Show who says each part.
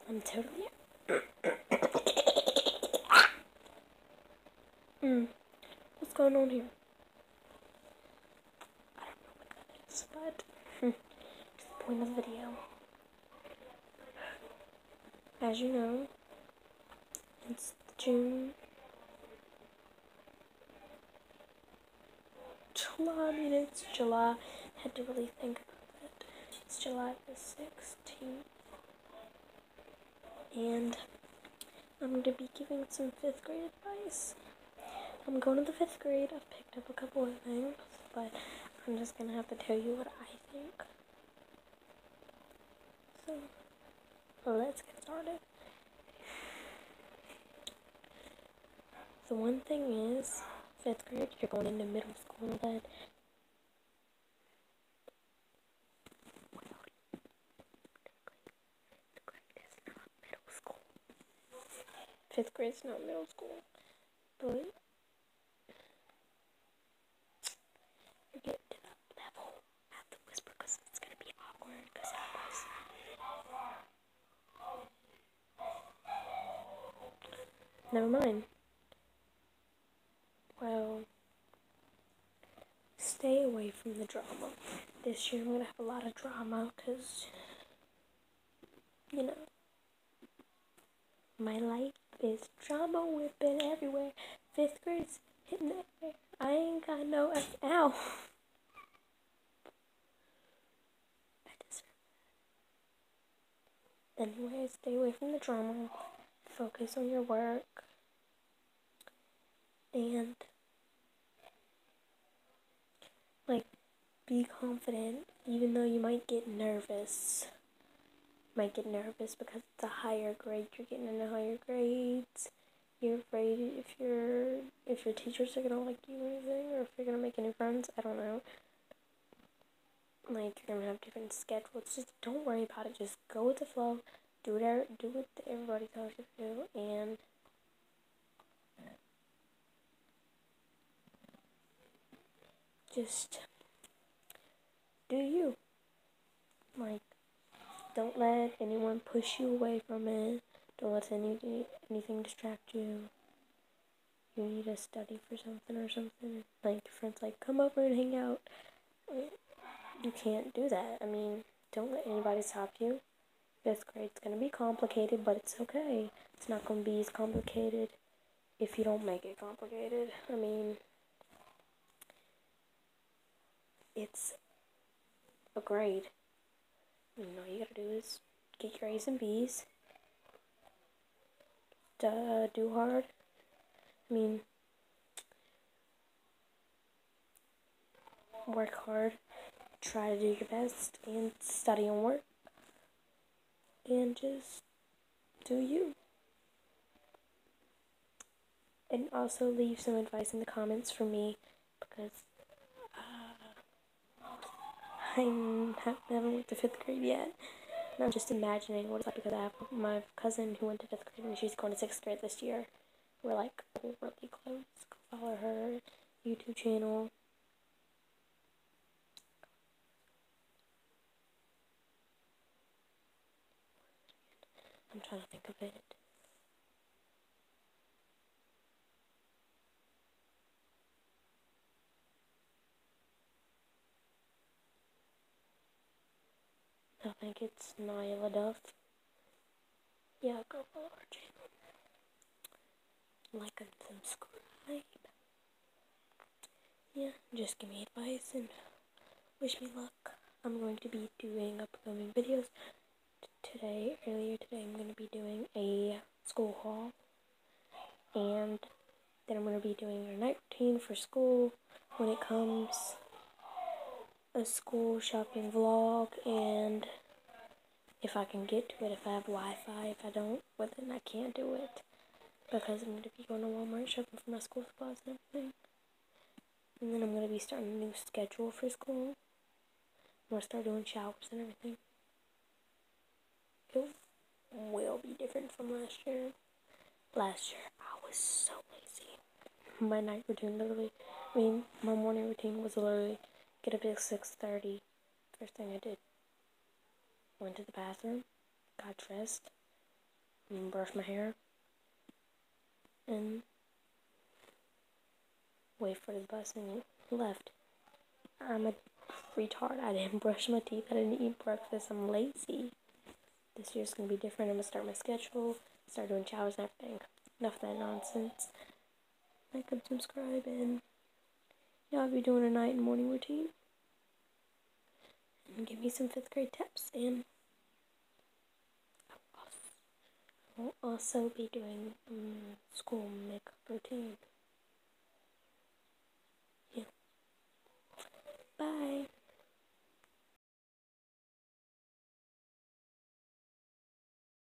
Speaker 1: I'm totally. What's going on here? I don't know what that is, but it's the point of the video. As you know, it's June. It's July. I had to really think about that. It's July the 16th. And I'm going to be giving some 5th grade advice. I'm going to the 5th grade. I've picked up a couple of things, but I'm just going to have to tell you what I think. So, let's get started. The one thing is, 5th grade, you're going into middle school and all that. Fifth grade's not middle school, but you're getting to that level. I have to whisper because it's gonna be awkward. Because never mind. Well, stay away from the drama. This year I'm gonna have a lot of drama because, you know, my life is drama whipping everywhere. 5th grade's hitting it. I ain't got no ow. I deserve that. Anyway, stay away from the drama. Focus on your work. And, like, be confident, even though you might get nervous. Because it's a higher grade. You're getting into higher grades. You're afraid if your teachers are gonna like you or anything, or if you're gonna make any friends. I don't know. Like, you're gonna have different schedules. Just don't worry about it. Just go with the flow. Do what everybody tells you to do, and just do you. Like, don't let anyone push you away from it. Don't let anything distract you. You need to study for something or something. Like, your friends like, come over and hang out. You can't do that. I mean, don't let anybody stop you. 5th grade's gonna be complicated, but it's okay. It's not gonna be as complicated if you don't make it complicated. I mean, it's a grade. All you gotta do is get your A's and B's. Do hard. I mean, work hard. Try to do your best and study and work. And just do you. And also leave some advice in the comments for me, because I haven't went to 5th grade yet. And I'm just imagining what it's like, because I have my cousin who went to 5th grade and she's going to 6th grade this year. We're like really close. Go follow her YouTube channel. I'm trying to think of it. I think it's Nyla Duff. Yeah, go follow her channel. Like and subscribe. Yeah, just give me advice and wish me luck. I'm going to be doing upcoming videos. Earlier today, I'm going to be doing a school haul. And then I'm going to be doing a night routine for school when it comes. A school shopping vlog, and if I can get to it, if I have Wi-Fi. If I don't, well, then I can't do it, because I'm going to be going to Walmart shopping for my school supplies and everything. And then I'm going to be starting a new schedule for school. I'm going to start doing showers and everything. It will be different from last year. Last year, I was so lazy. My night routine my morning routine was literally get up at 6:30. First thing I did, went to the bathroom, got dressed, and brush my hair and wait for the bus and left. I'm a retard. I didn't brush my teeth. I didn't eat breakfast. I'm lazy. This year's gonna be different. I'm gonna start my schedule, start doing showers and everything. Enough of that nonsense. Like and subscribe, and yeah, I'll be doing a night and morning routine. And give me some 5th grade tips. And I'll also be doing school makeup routine. Yeah. Bye.